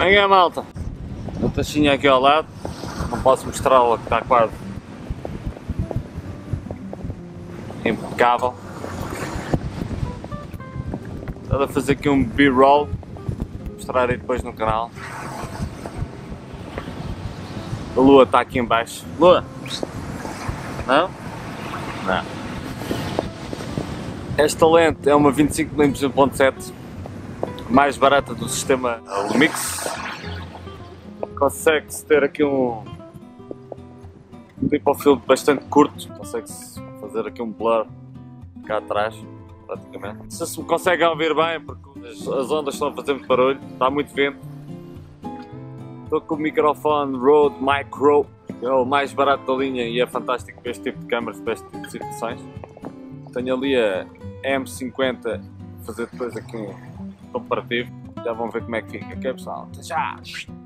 Venha, malta. A taxinha aqui ao lado. Não posso mostrá-la que está quase impecável. Estou a fazer aqui um B-roll. Mostrar aí depois no canal. A lua está aqui em baixo. Lua? Não? Não. Esta lente é uma 25mm 1.7, mais barata do sistema Lumix. Consegue-se ter aqui um tipo de filme bastante curto, consegue-se fazer aqui um blur cá atrás, praticamente. Se me conseguem ouvir bem, porque as ondas estão a fazer muito barulho, está muito vento. Estou com o microfone Rode Micro, que é o mais barato da linha e é fantástico para este tipo de câmaras, para este tipo de situações. Tenho ali a M50, vou fazer depois aqui um comparativo, já vão ver como é que fica. Ok, pessoal? Até já!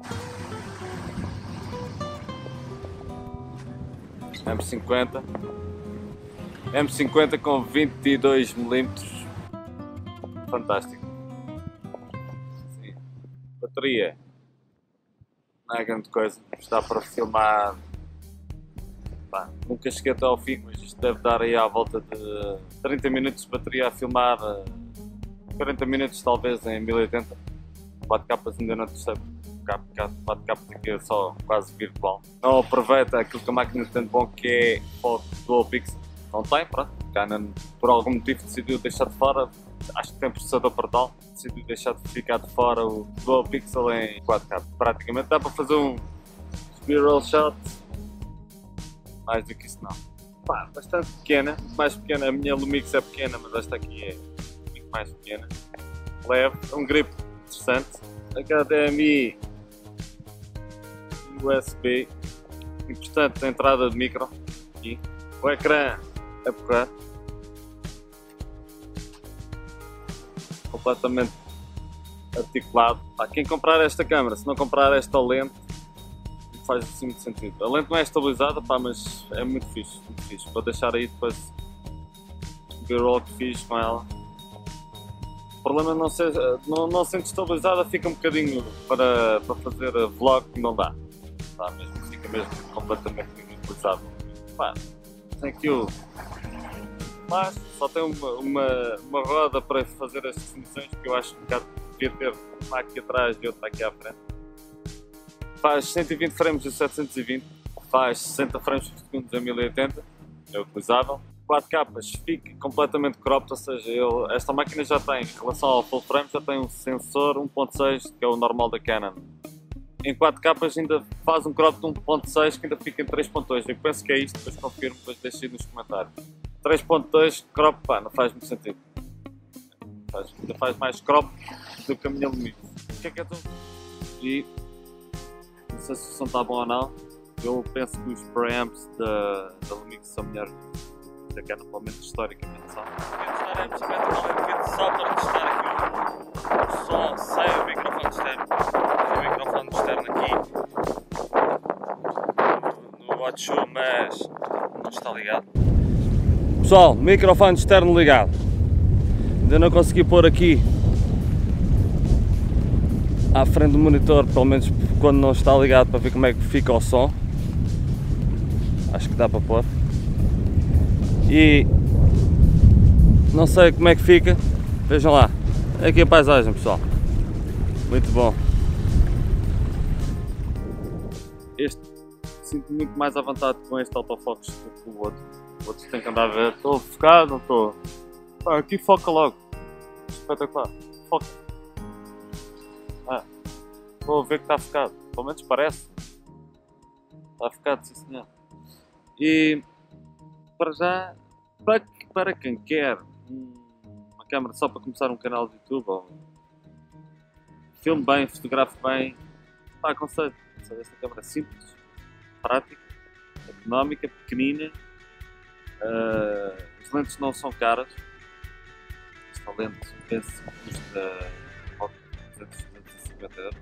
M50 com 22mm, fantástico. Sim. Bateria não é grande coisa, está para filmar. Pá, nunca cheguei até ao fim, mas isto deve dar aí à volta de 30 minutos de bateria a filmar, 40 minutos talvez em 1080. 4K ainda não percebo, 4K aqui é só quase virtual. Não aproveita aquilo que a máquina tem de bom, que é o Dual Pixel. Não tem, pronto, Canon por algum motivo decidiu deixar de fora, acho que tem processador portal, decidiu deixar de ficar de fora o Dual Pixel em 4K. Praticamente dá para fazer um B-roll shot. Mais do que isso não. Pá, bastante pequena, mais pequena, a minha Lumix é pequena, mas esta aqui é muito mais pequena. Leve, um grip interessante, HDMI, USB, importante a entrada de micro, aqui. O ecrã é porreiro, completamente articulado. Pá, quem comprar esta câmera, se não comprar esta lente, faz assim muito sentido. A lente não é estabilizada, pá, mas é muito fixe, muito fixe. Vou deixar aí depois o B-roll que fiz com ela. O problema não sendo estabilizada, fica um bocadinho para fazer vlog, não dá. Tá, mesmo, fica mesmo completamente inutilizado. Pá, tem aqui o mas só tem uma roda para fazer as definições, que eu acho que devia ter uma aqui atrás e outra aqui à frente. Faz 120 frames a 720, faz 60 frames por segundo a 1080, é utilizável. 4 capas, fica completamente cropped, ou seja, esta máquina já tem, em relação ao full frame, já tem um sensor 1.6, que é o normal da Canon. Em 4 capas ainda faz um crop de 1.6 que ainda fica em 3.2, eu penso que é isto, depois confirmo, depois deixo aí nos comentários. 3.2 crop, pá, não faz muito sentido. Ainda faz mais crop do que a minha Lumix. O que é tão... E não sei se o som está bom ou não, eu penso que os preamps da Lumix são melhores da Canon, pelo menos historicamente são. Vou testar a só para testar aqui o som sem o microfone externo. Tem o microfone externo aqui no WatchShow, mas não está ligado. Pessoal, microfone externo ligado. Ainda não consegui pôr aqui à frente do monitor, pelo menos quando não está ligado, para ver como é que fica o som. Acho que dá para pôr. E não sei como é que fica. Vejam lá. Aqui a paisagem, pessoal. Muito bom. Este sinto muito mais à vontade com este autofocus do que o outro. O outro tem que andar a ver. Estou focado, não estou? Ah, aqui foca logo. Espetacular. Foca. Estou a ver que está focado. Pelo menos parece. Está focado, sim senhor. E para já, para quem quer uma câmera só para começar um canal de YouTube, ou filme bem, fotografe bem, pá, aconselho. Esta câmera é simples, prática, económica, pequenina. As lentes não são caras. Esta lente penso que custa 250 €.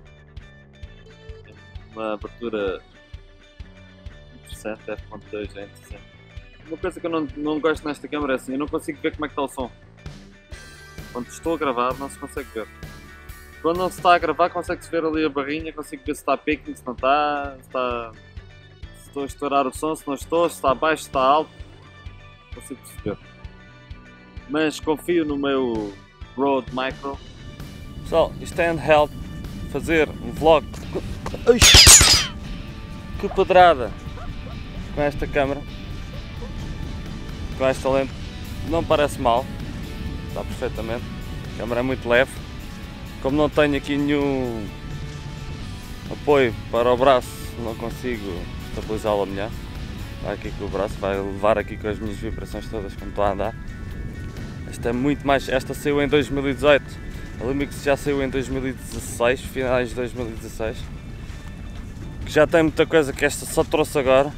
Uma abertura interessante, f.2 é interessante. Uma coisa que eu não gosto nesta câmera é assim, eu não consigo ver como é que está o som. Quando estou a gravar não se consegue ver. Quando não se está a gravar, consegue-se ver ali a barrinha, consigo ver se está picking, se não está, se estou a estourar o som, se não estou, se está baixo, se está alto, consigo perceber. Mas confio no meu Rode Micro. Pessoal, isto é handheld, fazer um vlog. Ai, que pedrada! Com esta câmera, com esta lente, não parece mal, está perfeitamente. A câmera é muito leve. Como não tenho aqui nenhum apoio para o braço, não consigo estabilizá-la melhor. Vai aqui com o braço, vai levar aqui com as minhas vibrações todas como estou a andar. Esta é muito mais. Esta saiu em 2018, a Lumix já saiu em 2016, finais de 2016. Que já tem muita coisa que esta só trouxe agora.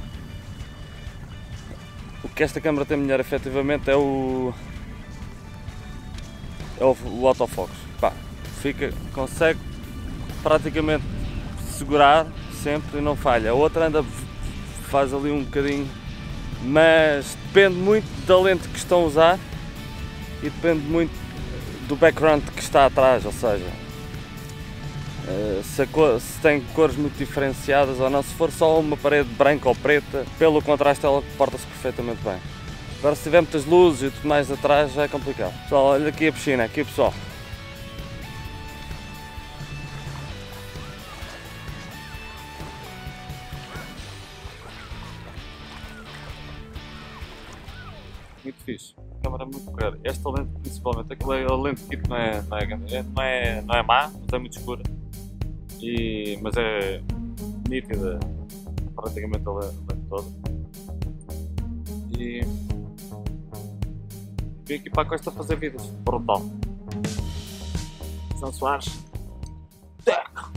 O que esta câmera tem melhor efetivamente é o autofocus. Pá, consegue praticamente segurar sempre e não falha. A outra anda, faz ali um bocadinho, mas depende muito da lente que estão a usar e depende muito do background que está atrás, ou seja, se tem cores muito diferenciadas ou não. Se for só uma parede branca ou preta, pelo contraste ela porta-se perfeitamente bem. Agora se tiver muitas luzes e tudo mais atrás já é complicado. Pessoal, olha aqui a piscina, aqui pessoal. Muito fixe, a câmera é muito clara. Esta lente principalmente, aquela a lente kit não é má, mas é muito escura. Mas é nítida praticamente a lente toda. E vim aqui para a costa fazer vídeos, brutal. São Soares.